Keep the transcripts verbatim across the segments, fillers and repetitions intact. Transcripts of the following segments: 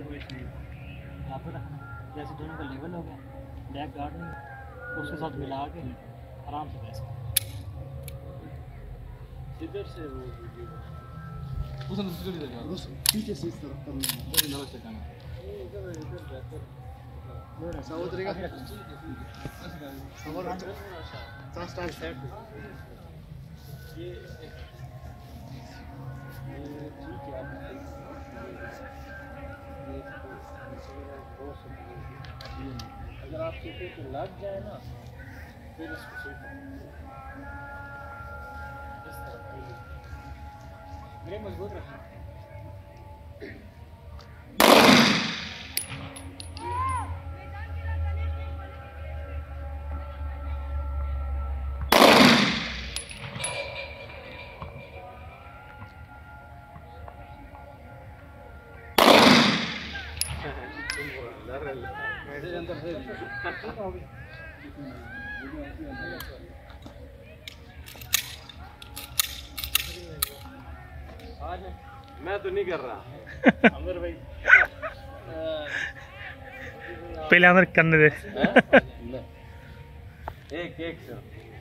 कोई नहीं यहाँ पे रखना, जैसे दोनों का लेवल हो गया बैक गार्ड नहीं उसके साथ मिला के आराम से बैठ इधर से वो उस अंदर से जाओ उस पीछे से इस तरफ करना है इधर नलक चकाना इधर इधर बेहतर लोड ऐसा उतरेगा सवाल चार स्टार सेट ये ये ठीक है आप ये अगर आप सोचे तो लग जाए ना फिर इसको सेट इस तरह मेरे मजबूत रखना मैं तो नहीं कर रहा अमर भाई पहले अमर करने दे एक एक सर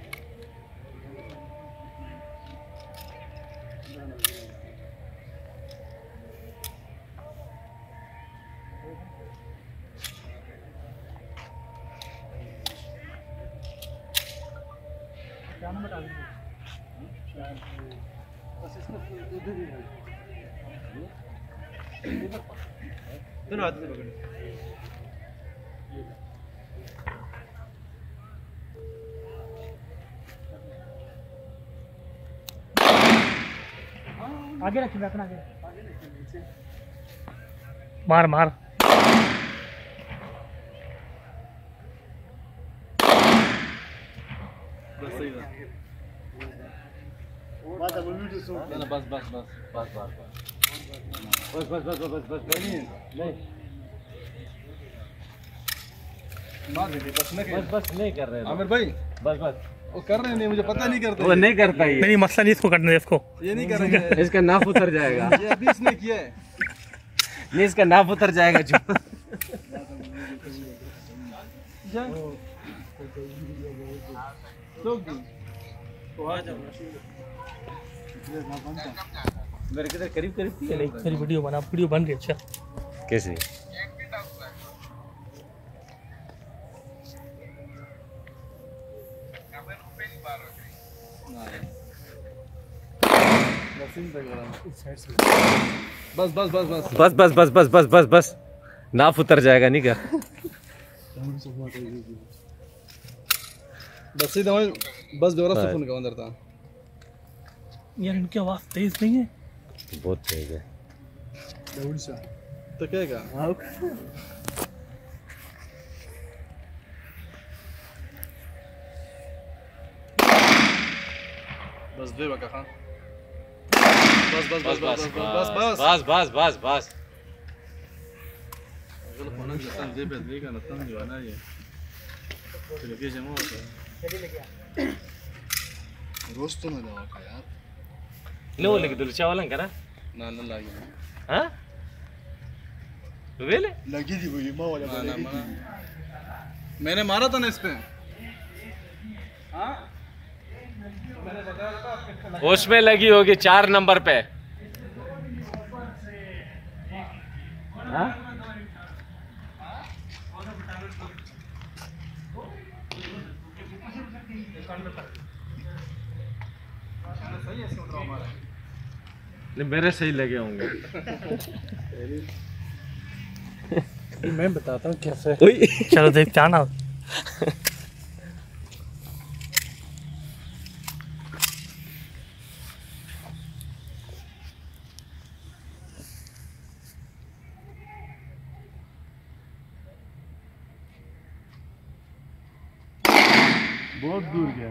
क्या नंबर डाल बस इसको इधर ही डाल दोनों हाथ से पकड़ आगे रखिए बैठना आगे आगे नीचे मार मार बस सही बात अब वीडियो शूट करना बस बस बस बस बस बस बस बस बस बस नहीं नहीं मार दे बस नहीं बस बस नहीं कर रहे आमिर भाई बस बस वो कर रहे नहीं मुझे पता नहीं करते वो नहीं करता ये नहीं मसला नहीं इसको करने दे इसको ये नहीं करेंगे इसका नाफ उतर जाएगा ये अभी इसने किया है नहीं इसका नाफ उतर जाएगा जो तो आ जाओ मेरे किधर करीब करीब थी नहीं मेरी वीडियो बना वीडियो बन रही अच्छा कैसे बस बस बस बस बस बस बस बस बस बस बस नाफ उतर जाएगा नहीं क्या बस सीधा बस जोरा से फोन का अंदर था यार इनकी आवाज तेज नहीं है बहुत तेज है तो क्या का बस दे बका खान बस बस बस बस बस बस बस बस बस बस अगर फोन के साथ दे पे देगा ना तंग जो है ना ये तो लगे जमा होता है रोज तो ना दवा का यार लो लेके दूर चावल करा ना ना लगी हाँ वेले लगी थी वही माँ वाला ना ना मैंने मारा था ना इस पे हाँ मैंने बताया था उसमें लगी होगी चार नंबर पे हाँ नहीं मेरे सही लगे होंगे मैं बताता हूँ कैसे चलो देखते आना बहुत दूर गया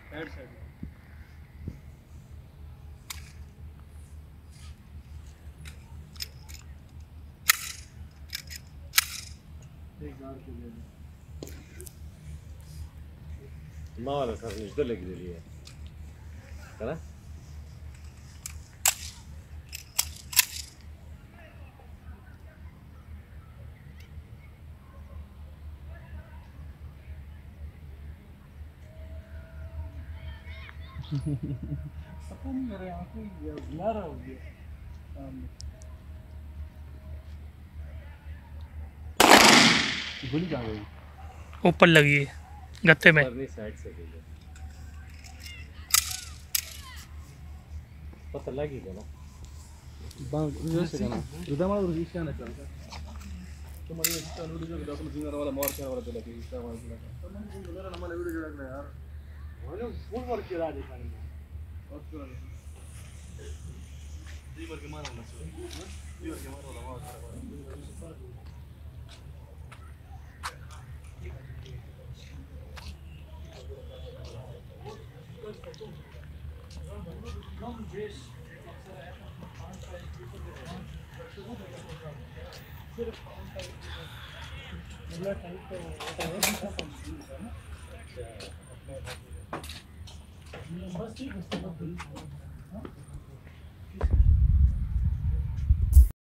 माँ वाला सर निश्चित लगी रही है ना पता नहीं मेरे आंखें ब्लर हो गया सामने। गोली कहाँ गई? ऊपर लगी है गत्ते में। परली साइड से गई है। पता लगी क्या ना? बांग रिवर्स से करना। रुदा मार रिवर्स क्या ना चलता। तुम्हारी इसका वीडियो जो डॉक्टर सिंगर वाला मार क्या वाला चला कि इसका वाला चला। तो मैंने बोला ना हमारा वीडियो जोड़ा कर यार। मैंने फुल वर्क किया आज खाने में। और पूरा जी वर्क मारा ना सो। जी वर्क मारा वाला मार। बस ठीक है।